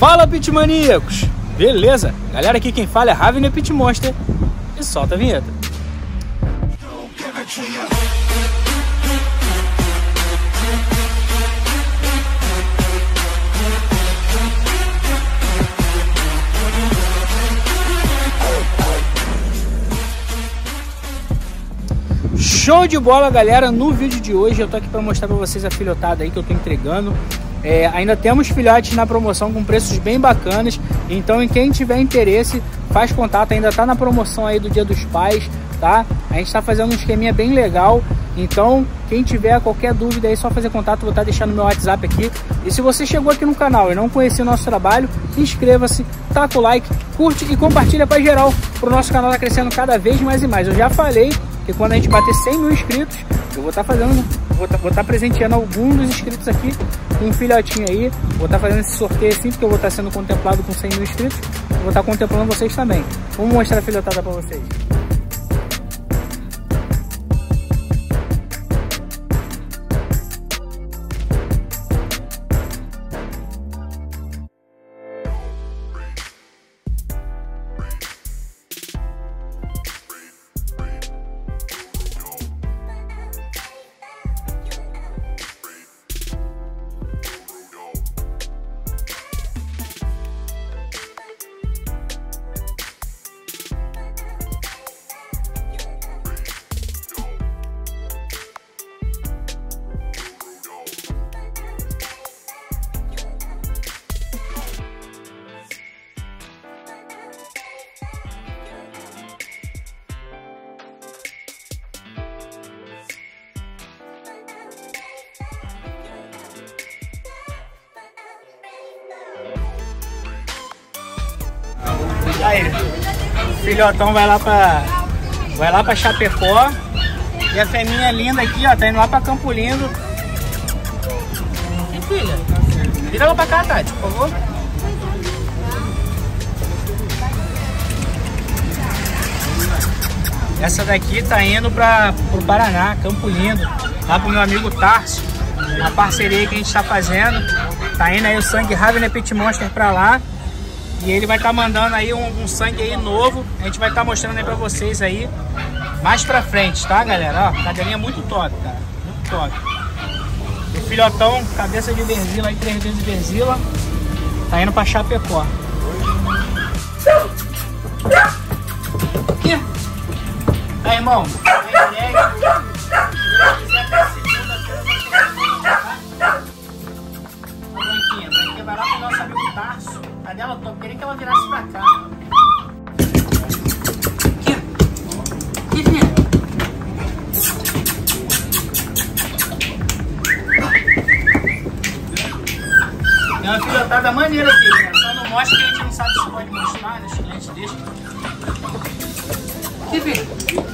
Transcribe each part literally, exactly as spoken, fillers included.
Fala, pitmaníacos! Beleza? Galera, aqui quem fala é Ravner Pit Monster e solta a vinheta. Show de bola, galera! No vídeo de hoje eu tô aqui para mostrar para vocês a filhotada aí que eu tô entregando. É, ainda temos filhotes na promoção com preços bem bacanas, então em quem tiver interesse faz contato, ainda tá na promoção aí do Dia dos Pais, tá? A gente tá fazendo um esqueminha bem legal, então quem tiver qualquer dúvida aí é só fazer contato, vou estar deixando meu WhatsApp aqui. E se você chegou aqui no canal e não conhecia o nosso trabalho, inscreva-se, taca o like, curte e compartilha para geral, pro nosso canal tá crescendo cada vez mais e mais. Eu já falei que quando a gente bater cem mil inscritos, eu vou estar fazendo, vou estar, vou estar presenteando algum dos inscritos aqui com um filhotinho aí. Vou estar fazendo esse sorteio assim, porque eu vou estar sendo contemplado com cem mil inscritos. Vou estar contemplando vocês também. Vamos mostrar a filhotada para vocês. Aí, o filhotão vai lá pra vai lá pra Chapecó e a fêmea linda aqui, ó, tá indo lá pra Campo Lindo. E filha, vira ela pra cá, Tati, por favor. Essa daqui tá indo pra, pro Paraná, Campo Lindo, lá pro meu amigo Tarso, uma parceria que a gente tá fazendo. Tá indo aí o sangue Ravner Pit Monster pra lá. E ele vai estar tá mandando aí um, um sangue aí novo. A gente vai estar tá mostrando aí pra vocês aí mais pra frente, tá, galera? Ó, cadelinha muito top, cara. Muito top. O filhotão, cabeça de Berzila aí, três vezes Berzila. Tá indo pra Chapecó. Aqui. Aí, irmão. Vai lá pro nosso amigo Tarso. Cadê ela? Tô querendo que ela virasse pra cá. Aqui. Aqui, filha. É uma filhotada maneira aqui, né? Só não mostra que a gente não sabe se pode mostrar, né? Os clientes deixam. Aqui, filha.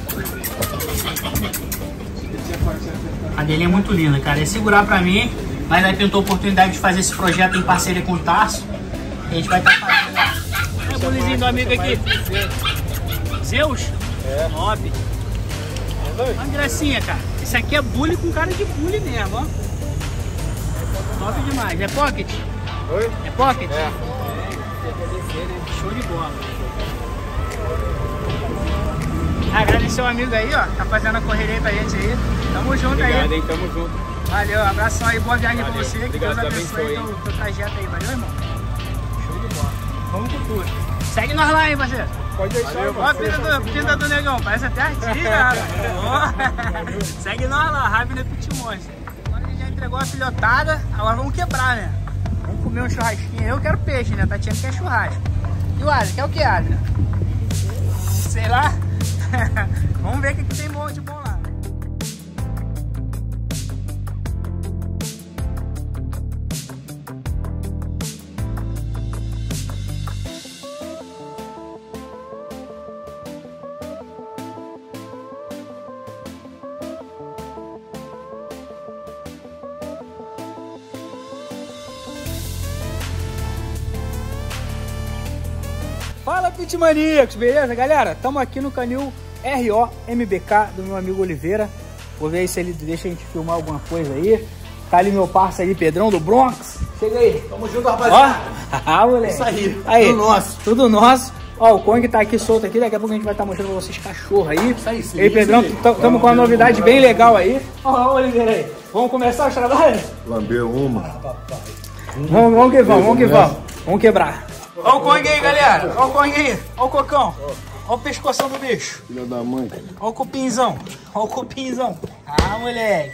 A dele é muito linda, cara. É segurar pra mim. Mas aí pintou a oportunidade de fazer esse projeto em parceria com o Tarso. A gente vai estar tá fazendo. É o bulizinho do amigo aqui. Zeus? É. Top. Uma gracinha, cara. Isso aqui é bully com cara de bully mesmo, ó. Top demais. É pocket? Oi? É pocket? É. Show de bola. Agradecer o amigo aí, ó. Tá fazendo a correria aí pra gente aí. Tamo junto. Obrigado, aí. Obrigado, hein? Tamo junto. Valeu, abração aí, boa viagem pra você, que Deus abençoe o teu trajeto aí, valeu, irmão? Show de bola. Vamos com tudo. Segue nós lá, hein, parceiro? Pode deixar, valeu, ó a pinta do, pinta do negão, parece até artista. Segue nós lá, Ravner Pit Monster. Agora a gente já entregou a filhotada, agora vamos quebrar, né? Vamos comer um churrasquinho. Eu quero peixe, né? Tatiana quer churrasco. E o Adrian, quer o que, Adrian? Sei lá. Vamos ver o que, que tem bom de bom lá. Fala, pitmaníacos, beleza? Galera, estamos aqui no canil R O M B K do meu amigo Oliveira. Vou ver se ele deixa a gente filmar alguma coisa aí. Tá ali meu parceiro ali, Pedrão do Bronx. Chega aí. Tamo junto, rapaziada. Ó, ah, moleque. Isso aí. Aí. Tudo nosso. Tudo nosso. Ó, o Kong tá aqui solto aqui, daqui a pouco a gente vai estar tá mostrando pra vocês cachorro aí. Isso aí, sim. Ei, Pedrão, estamos com uma novidade bem legal aí. Ó, ó, Oliveira aí. Vamos começar os trabalhos? Lambeu uma. Vamos, vamos que vamos, vamos que vamos. Vamos quebrar. Ó o Kong aí, galera. Ó o Kong aí. Ó o cocão. Ó o pescoção do bicho. Filha da mãe. Ó o cupinzão. Ó o cupinzão. Ah, moleque.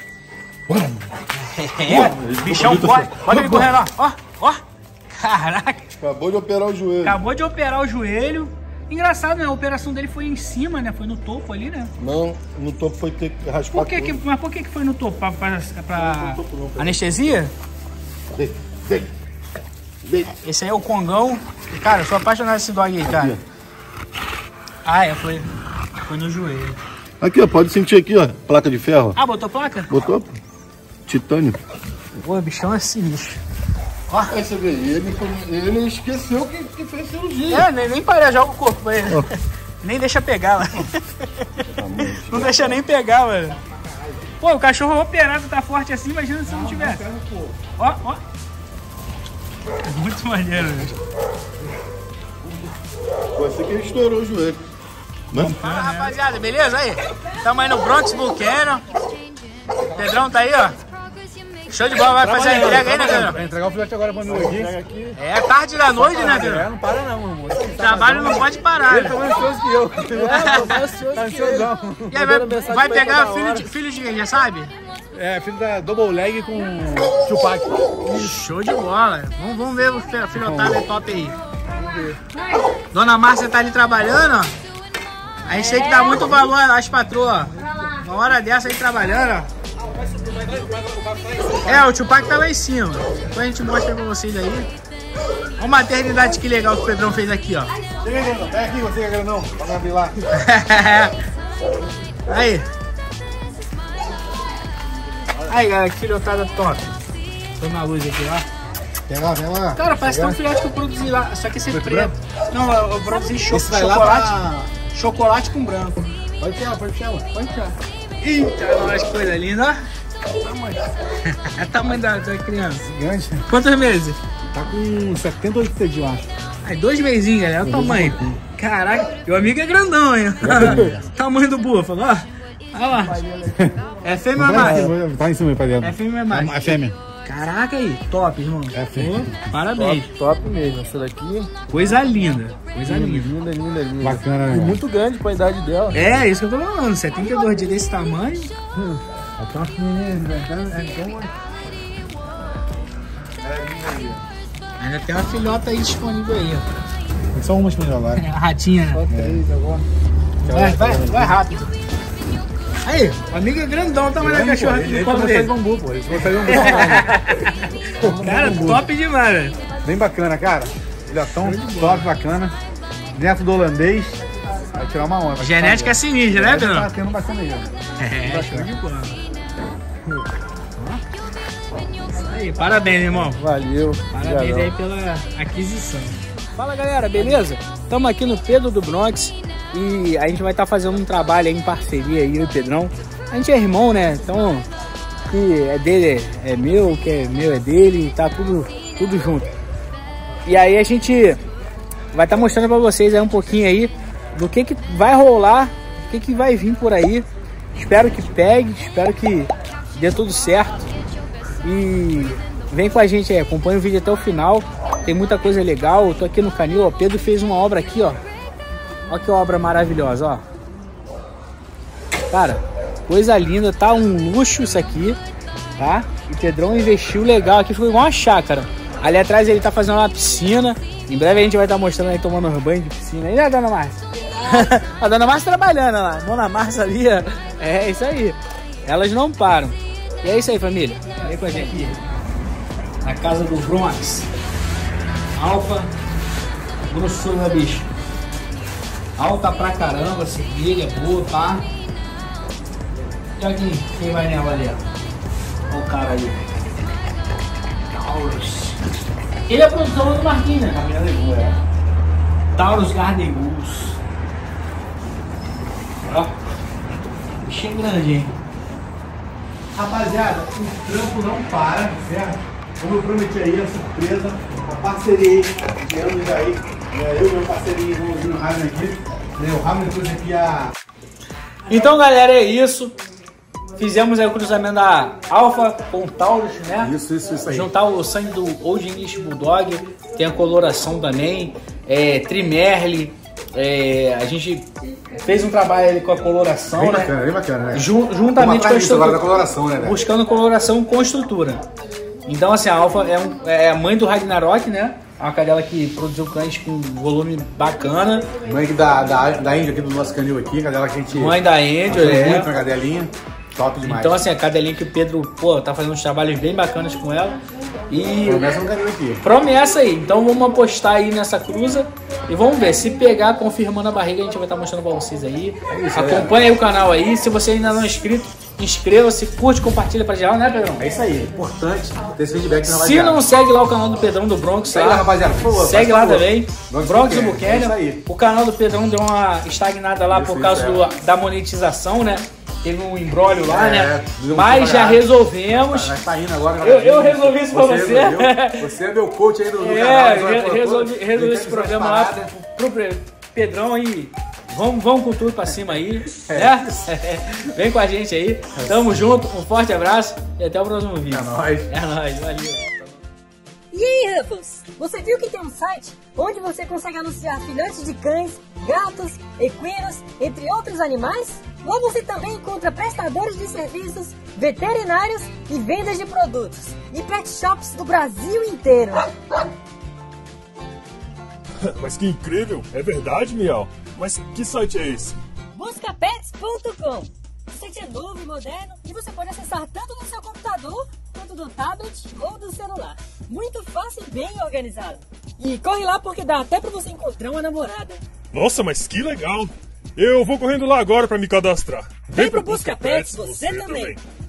É, bichão corre. Olha ele correndo, ó. Ó, ó. Caraca. Acabou de operar o joelho. Acabou de operar o joelho. Engraçado, né? A operação dele foi em cima, né? Foi no topo ali, né? Não, no topo foi ter que raspar. Por que que, mas por que que foi no topo? Pra, pra, pra anestesia? Deita, deita, deita. Esse aí é o Kongão. Cara, eu sou apaixonado nesse dog aí, cara. Ah, é, foi, foi no joelho. Aqui, ó, pode sentir aqui, ó, placa de ferro. Ah, botou placa? Botou? Titânio. Pô, bichão é sinistro. Ó. Aí você vê, ele, ele esqueceu que, que fez cirurgia. É, nem, nem parei, joga o corpo pra ele. Oh. Nem deixa pegar, mano. Não deixa nem pegar, mano. Pô, o cachorro operado tá forte assim, imagina se não tiver. Ó, ó. Muito maneiro, velho. Você que ele estourou o joelho. Né? Fala, rapaziada, beleza? Aí, tamo aí no Bronx Vulcano. Pedrão tá aí, ó. Show de bola, vai fazer a entrega aí, né, Pedrão? Vai entregar o filhote agora pra mim aqui. É tarde da noite, né, Pedrão? É, não para não, mano. O trabalho não pode parar. Ele tá mais ansioso que eu. Tá ansiosão. E aí, vai, vai pegar filho de, filho de quem, já sabe? É, filho da Double Leg com Tupac. Show de bola. Vamos, vamos ver o filhotado aí top aí. Dona Márcia tá ali trabalhando, ó. A gente tem que dar muito valor às patroas. Uma hora dessa aí trabalhando, ó. É, o Tupac tá lá em cima. Depois a gente mostra pra vocês aí. Olha a maternidade que legal que o Pedrão fez aqui, ó. Chega aí, Pedrão. Pega aqui, você quer não? Pra abrir lá. Aí. Aí, galera, que filhotada top. Tô na luz aqui, ó. Vem lá, vem lá. Cara, parece que é um filhote que eu produzi lá. Só que esse é preto. Não, eu produzi cho Esse vai chocolate. Lá pra... Chocolate com branco. Pode tirar, pode tirar. Pode tirar. Eita, nós, que coisa linda, ó. Tamanho. É tamanho da, da criança. Gigante. Quantos meses? Tá com setenta e oito dias, eu acho. Aí, dois mesinhos, galera. Olha o tamanho. Caraca, meu amigo é grandão, hein? Tamanho do búfalo, ó. Olha lá. É fêmea ou é macho? Tá em cima aí pra dentro. É fêmea ou é macho? É fêmea. Caraca aí, top, irmão. É fêmea. Parabéns. Top, top mesmo, essa daqui. Coisa linda. Coisa linda. Linda, linda, linda. Bacana, né? E muito grande pra idade dela. É, isso que eu tô falando. setenta e dois dias desse tamanho. Hum. Até umas pequenininhas, velho. Ainda tem uma filhota aí disponível aí, ó. Tem só umas pra jogar. A ratinha, Só né? três agora. Vai, vai, vai rápido. Aí, o amigo é grandão, o tamanho da cachorra aqui no colo dele. Bambu, pô. Eles vão fazer bambu. Cara, top demais, velho. Bem bacana, cara. Filhotão top, bacana. Neto do holandês. Vai tirar uma onda. Genética é sinistra, né, Pedro? Tá tendo bacana aí, ó. É, show de bola. Isso aí, parabéns, irmão. Valeu. Parabéns aí pela aquisição. Fala, galera, beleza? Estamos aqui no Pedro do Bronx e a gente vai estar tá fazendo um trabalho aí em parceria aí, eu e o Pedrão. A gente é irmão, né? Então, o que é dele é meu, o que é meu é dele, tá tudo, tudo junto. E aí a gente vai estar tá mostrando para vocês aí um pouquinho aí do que que vai rolar, o que que vai vir por aí. Espero que pegue, espero que dê tudo certo. E vem com a gente aí, acompanha o vídeo até o final. Tem muita coisa legal. Eu tô aqui no canil, ó. Pedro fez uma obra aqui, ó. Olha que obra maravilhosa, ó. Cara, coisa linda, tá um luxo isso aqui, tá? E Pedrão investiu legal aqui, ficou igual uma chácara. Ali atrás ele tá fazendo uma piscina. Em breve a gente vai estar tá mostrando aí tomando um banho de piscina. E a dona Márcia? A dona Márcia trabalhando lá. A dona Márcia ali, ó. É isso aí. Elas não param. E é isso aí, família. Vem com a gente aqui. Na casa do Bronx. Alfa. Grossura, bicho. Alta pra caramba, cerveja boa, tá? E aqui, quem vai nela ali, ó. Olha o cara ali. Taurus. Ele é produtor do Marquinhos, né? Taurus Garden Goose. Ó. Bichinho grande, hein? Rapaziada, o trampo não para, certo? Como eu prometi aí, a surpresa, a parceria de anos aí, né? Eu e meu parceirinho, irmãozinho Raven aqui, né? O Raven trouxe aqui a... Então, galera, é isso. Fizemos aí o cruzamento da Alfa com o Taurus, né? Isso, isso, isso aí. Juntar o sangue do Old English Bulldog, tem a coloração também, é, Trimerle, é, a gente fez um trabalho ali com a coloração, bem né? Bacana, bem bacana, né? Jun, juntamente com a estrutura, da coloração, né, buscando coloração com estrutura. Então, assim, a Alfa é, um, é a mãe do Ragnarok, né? É uma cadela que produziu cães com volume bacana. Mãe da, da, da Índia aqui do nosso canil aqui, cadela que a gente... Mãe da Índia, é. Muito, uma cadelinha. Top demais. Então, assim, a cadelinha que o Pedro, pô, tá fazendo uns trabalhos bem bacanas com ela. E... promessa no canil aqui. Promessa aí. Então, vamos apostar aí nessa cruza. E vamos ver. Se pegar, confirmando a barriga, a gente vai estar mostrando pra vocês aí. É isso, acompanha aí o canal aí. Se você ainda não é inscrito, inscreva-se, curte, compartilha pra geral, né, Pedrão? É isso aí. Importante ter esse feedback. Se não segue lá o canal do Pedrão do Bronx, segue lá, rapaziada, por favor. Segue lá favor. também. Bronx, Bronx do do Buchanan. É o canal do Pedrão deu uma estagnada lá isso, por causa isso, do, é. da monetização, né? Teve um embrólio lá, é, né? Mas já resolvemos. Mas tá indo agora. Eu, eu resolvi isso pra você. Você, você é meu coach aí do, do é, canal. Re resolvi, resolvi esse programa lá pro, pro Pedrão aí. Vamos, vamos com tudo pra cima aí, é. né? Vem com a gente aí. Tamo junto, um forte abraço e até o próximo vídeo. É nóis. É nóis, valeu. E aí, Ruffles? Você viu que tem um site onde você consegue anunciar filhotes de cães, gatos, equinos, entre outros animais? Lá você também encontra prestadores de serviços, veterinários e vendas de produtos. E pet shops do Brasil inteiro. Mas que incrível! É verdade, Miau? Mas que site é esse? busca pets ponto com. O site é novo e moderno e você pode acessar tanto no seu computador quanto do tablet ou do celular. Muito fácil e bem organizado. E corre lá porque dá até pra você encontrar uma namorada. Nossa, mas que legal! Eu vou correndo lá agora pra me cadastrar. Vem pro Busca Pets, você também.